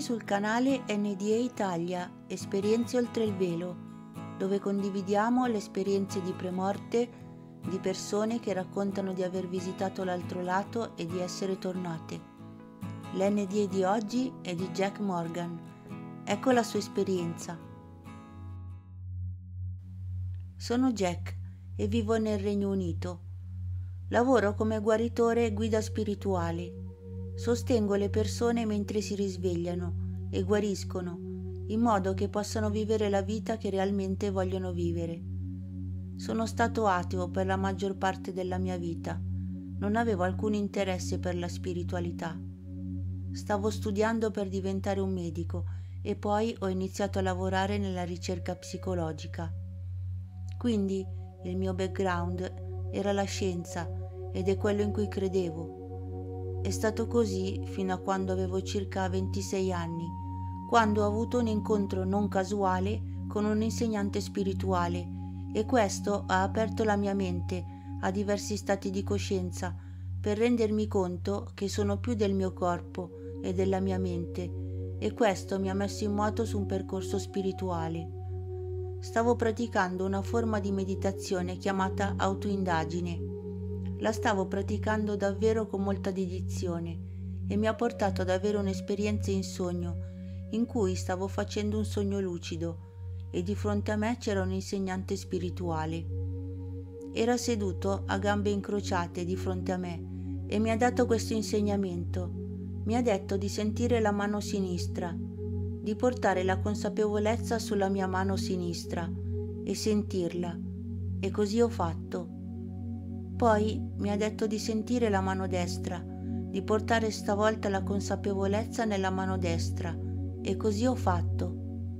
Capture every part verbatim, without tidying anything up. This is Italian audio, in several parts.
sul canale N D A Italia, Esperienze oltre il velo, dove condividiamo le esperienze di premorte di persone che raccontano di aver visitato l'altro lato e di essere tornate. L'N D A di oggi è di Jack Morgan. Ecco la sua esperienza. Sono Jack e vivo nel Regno Unito. Lavoro come guaritore e guida spirituale. Sostengo le persone mentre si risvegliano e guariscono, in modo che possano vivere la vita che realmente vogliono vivere. Sono stato ateo per la maggior parte della mia vita. Non avevo alcun interesse per la spiritualità. Stavo studiando per diventare un medico e poi ho iniziato a lavorare nella ricerca psicologica. Quindi il mio background era la scienza ed è quello in cui credevo. È stato così fino a quando avevo circa ventisei anni, quando ho avuto un incontro non casuale con un insegnante spirituale e questo ha aperto la mia mente a diversi stati di coscienza per rendermi conto che sono più del mio corpo e della mia mente, e questo mi ha messo in moto su un percorso spirituale. Stavo praticando una forma di meditazione chiamata autoindagine. La stavo praticando davvero con molta dedizione e mi ha portato ad avere un'esperienza in sogno in cui stavo facendo un sogno lucido e di fronte a me c'era un insegnante spirituale. Era seduto a gambe incrociate di fronte a me e mi ha dato questo insegnamento. Mi ha detto di sentire la mano sinistra, di portare la consapevolezza sulla mia mano sinistra e sentirla, e così ho fatto. Poi mi ha detto di sentire la mano destra, di portare stavolta la consapevolezza nella mano destra, e così ho fatto,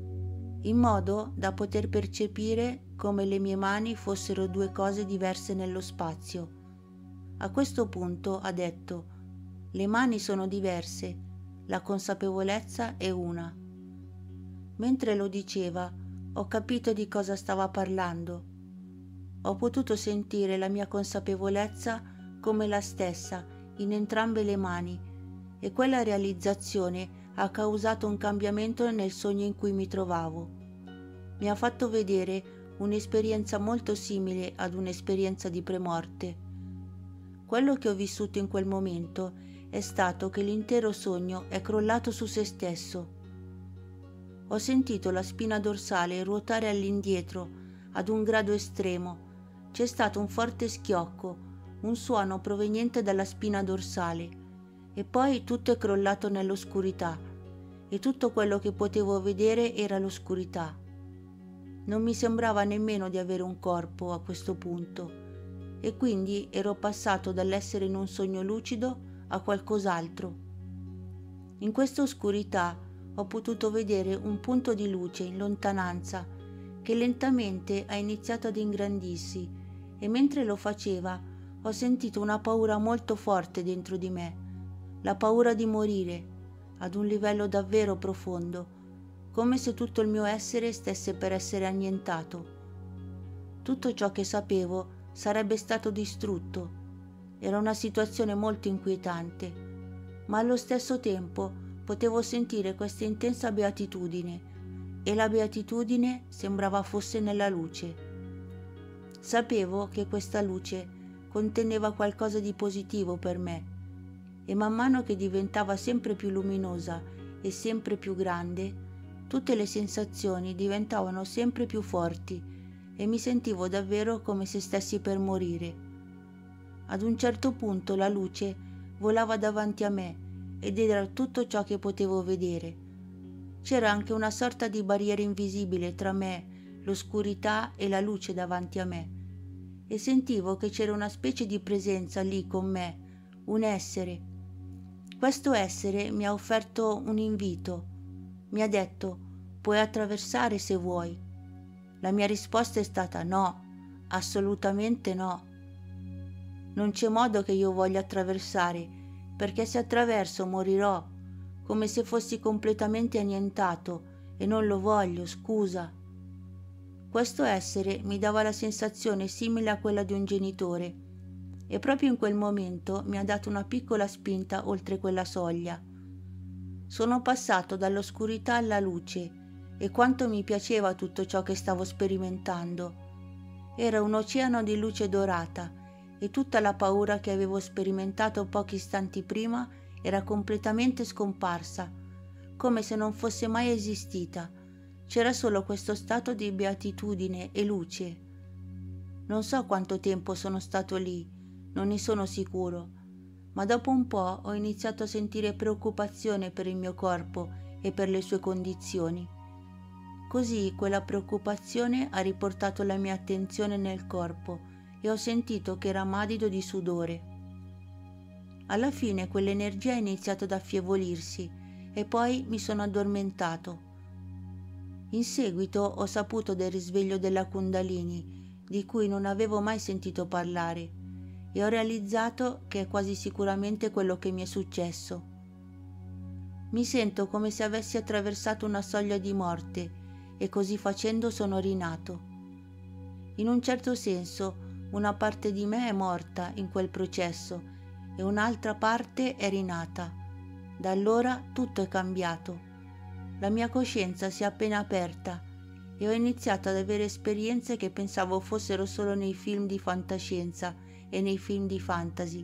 in modo da poter percepire come le mie mani fossero due cose diverse nello spazio. A questo punto ha detto: le mani sono diverse, la consapevolezza è una. Mentre lo diceva, ho capito di cosa stava parlando. Ho potuto sentire la mia consapevolezza come la stessa in entrambe le mani e quella realizzazione ha causato un cambiamento nel sogno in cui mi trovavo. Mi ha fatto vedere un'esperienza molto simile ad un'esperienza di premorte. Quello che ho vissuto in quel momento è stato che l'intero sogno è crollato su se stesso. Ho sentito la spina dorsale ruotare all'indietro ad un grado estremo. C'è stato un forte schiocco, un suono proveniente dalla spina dorsale, e poi tutto è crollato nell'oscurità, e tutto quello che potevo vedere era l'oscurità. Non mi sembrava nemmeno di avere un corpo a questo punto, e quindi ero passato dall'essere in un sogno lucido a qualcos'altro. In questa oscurità ho potuto vedere un punto di luce in lontananza che lentamente ha iniziato ad ingrandirsi, e mentre lo faceva ho sentito una paura molto forte dentro di me, la paura di morire, ad un livello davvero profondo, come se tutto il mio essere stesse per essere annientato. Tutto ciò che sapevo sarebbe stato distrutto. Era una situazione molto inquietante, ma allo stesso tempo potevo sentire questa intensa beatitudine, e la beatitudine sembrava fosse nella luce. Sapevo che questa luce conteneva qualcosa di positivo per me, e man mano che diventava sempre più luminosa e sempre più grande, tutte le sensazioni diventavano sempre più forti e mi sentivo davvero come se stessi per morire. Ad un certo punto la luce volava davanti a me ed era tutto ciò che potevo vedere. C'era anche una sorta di barriera invisibile tra me, l'oscurità e la luce davanti a me, e sentivo che c'era una specie di presenza lì con me, un essere. Questo essere mi ha offerto un invito. Mi ha detto: puoi attraversare se vuoi. La mia risposta è stata no, assolutamente no. Non c'è modo che io voglia attraversare, perché se attraverso morirò, come se fossi completamente annientato, e non lo voglio, scusa. Questo essere mi dava la sensazione simile a quella di un genitore, e proprio in quel momento mi ha dato una piccola spinta oltre quella soglia. Sono passato dall'oscurità alla luce e quanto mi piaceva tutto ciò che stavo sperimentando. Era un oceano di luce dorata e tutta la paura che avevo sperimentato pochi istanti prima era completamente scomparsa, come se non fosse mai esistita. C'era solo questo stato di beatitudine e luce. Non so quanto tempo sono stato lì, non ne sono sicuro, ma dopo un po' ho iniziato a sentire preoccupazione per il mio corpo e per le sue condizioni. Così quella preoccupazione ha riportato la mia attenzione nel corpo e ho sentito che era madido di sudore. Alla fine quell'energia ha iniziato ad affievolirsi e poi mi sono addormentato. In seguito ho saputo del risveglio della Kundalini, di cui non avevo mai sentito parlare, e ho realizzato che è quasi sicuramente quello che mi è successo. Mi sento come se avessi attraversato una soglia di morte e così facendo sono rinato. In un certo senso, una parte di me è morta in quel processo e un'altra parte è rinata. Da allora tutto è cambiato. La mia coscienza si è appena aperta e ho iniziato ad avere esperienze che pensavo fossero solo nei film di fantascienza e nei film di fantasy.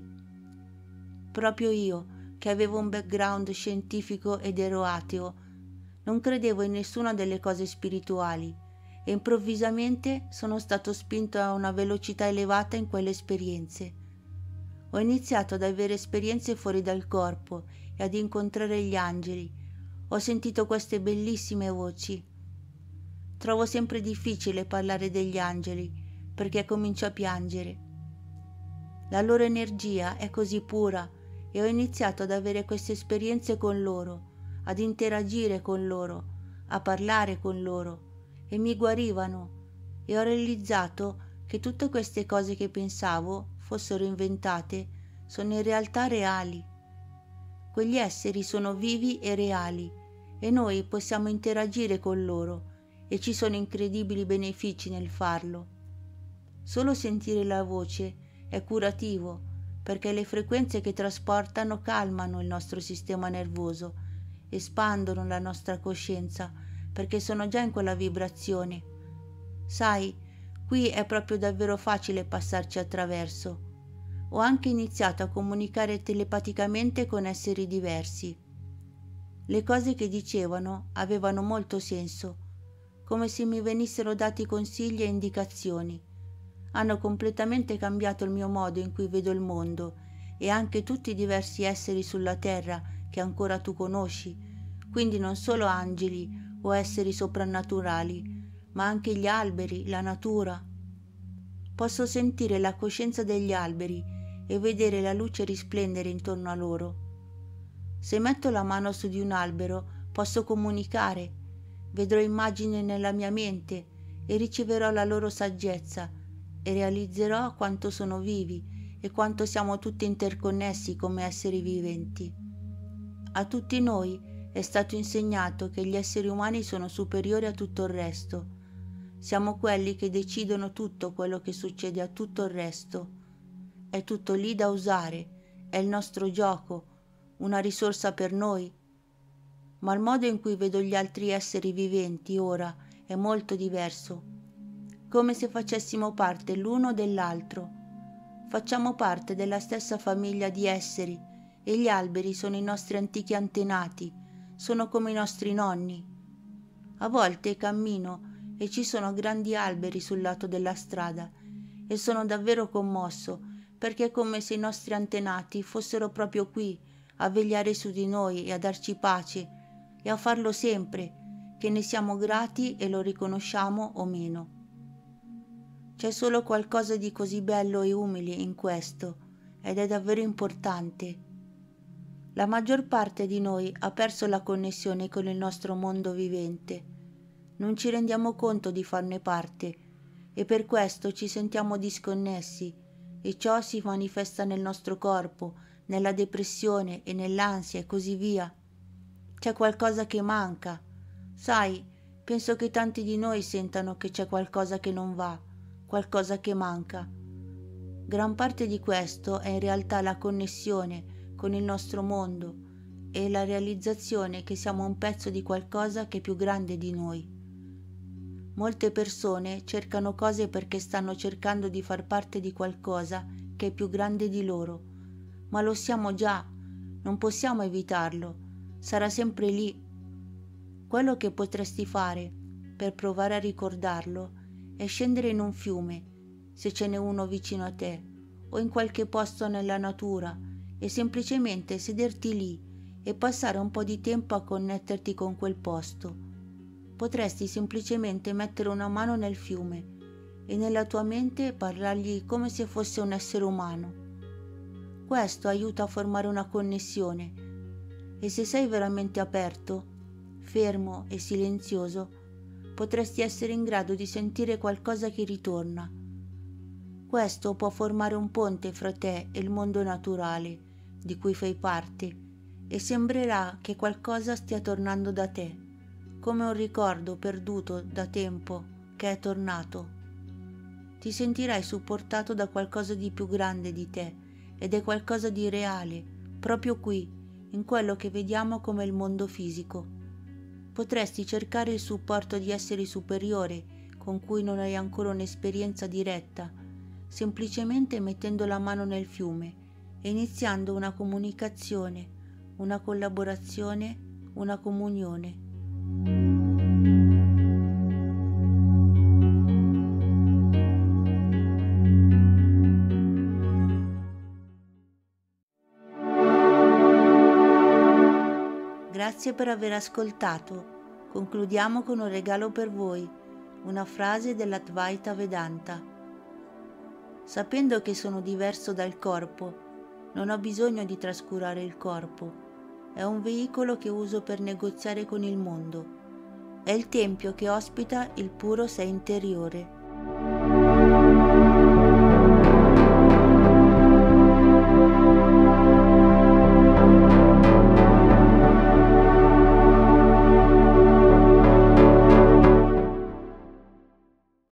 Proprio io, che avevo un background scientifico ed ero ateo, non credevo in nessuna delle cose spirituali e improvvisamente sono stato spinto a una velocità elevata in quelle esperienze. Ho iniziato ad avere esperienze fuori dal corpo e ad incontrare gli angeli. Ho sentito queste bellissime voci. Trovo sempre difficile parlare degli angeli perché comincio a piangere. La loro energia è così pura e ho iniziato ad avere queste esperienze con loro, ad interagire con loro, a parlare con loro e mi guarivano e ho realizzato che tutte queste cose che pensavo fossero inventate sono in realtà reali. Quegli esseri sono vivi e reali e noi possiamo interagire con loro e ci sono incredibili benefici nel farlo. Solo sentire la voce è curativo perché le frequenze che trasportano calmano il nostro sistema nervoso, espandono la nostra coscienza perché sono già in quella vibrazione. Sai, qui è proprio davvero facile passarci attraverso. Ho anche iniziato a comunicare telepaticamente con esseri diversi. Le cose che dicevano avevano molto senso, come se mi venissero dati consigli e indicazioni. Hanno completamente cambiato il mio modo in cui vedo il mondo e anche tutti i diversi esseri sulla terra che ancora tu conosci, quindi non solo angeli o esseri soprannaturali, ma anche gli alberi, la natura. Posso sentire la coscienza degli alberi e vedere la luce risplendere intorno a loro. Se metto la mano su di un albero posso comunicare, vedrò immagini nella mia mente e riceverò la loro saggezza e realizzerò quanto sono vivi e quanto siamo tutti interconnessi come esseri viventi. A tutti noi è stato insegnato che gli esseri umani sono superiori a tutto il resto. Siamo quelli che decidono tutto quello che succede a tutto il resto. È tutto lì da usare, è il nostro gioco, una risorsa per noi. Ma il modo in cui vedo gli altri esseri viventi ora è molto diverso, come se facessimo parte l'uno dell'altro. Facciamo parte della stessa famiglia di esseri e gli alberi sono i nostri antichi antenati, sono come i nostri nonni. A volte cammino e ci sono grandi alberi sul lato della strada e sono davvero commosso perché è come se i nostri antenati fossero proprio qui a vegliare su di noi e a darci pace e a farlo sempre, che ne siamo grati e lo riconosciamo o meno. C'è solo qualcosa di così bello e umile in questo ed è davvero importante. La maggior parte di noi ha perso la connessione con il nostro mondo vivente. Non ci rendiamo conto di farne parte e per questo ci sentiamo disconnessi e ciò si manifesta nel nostro corpo, nella depressione e nell'ansia e così via. C'è qualcosa che manca. Sai, penso che tanti di noi sentano che c'è qualcosa che non va, qualcosa che manca. Gran parte di questo è in realtà la connessione con il nostro mondo e la realizzazione che siamo un pezzo di qualcosa che è più grande di noi. Molte persone cercano cose perché stanno cercando di far parte di qualcosa che è più grande di loro, ma lo siamo già, non possiamo evitarlo, sarà sempre lì. Quello che potresti fare per provare a ricordarlo è scendere in un fiume, se ce n'è uno vicino a te, o in qualche posto nella natura, e semplicemente sederti lì e passare un po' di tempo a connetterti con quel posto. Potresti semplicemente mettere una mano nel fiume e nella tua mente parlargli come se fosse un essere umano. Questo aiuta a formare una connessione e se sei veramente aperto, fermo e silenzioso, potresti essere in grado di sentire qualcosa che ritorna. Questo può formare un ponte fra te e il mondo naturale di cui fai parte e sembrerà che qualcosa stia tornando da te, come un ricordo perduto da tempo che è tornato. Ti sentirai supportato da qualcosa di più grande di te ed è qualcosa di reale, proprio qui, in quello che vediamo come il mondo fisico. Potresti cercare il supporto di esseri superiori con cui non hai ancora un'esperienza diretta, semplicemente mettendo la mano nel fiume e iniziando una comunicazione, una collaborazione, una comunione. Grazie per aver ascoltato. Concludiamo con un regalo per voi, una frase dell'Advaita Vedanta. Sapendo che sono diverso dal corpo, non ho bisogno di trascurare il corpo. È un veicolo che uso per negoziare con il mondo. È il tempio che ospita il puro sé interiore.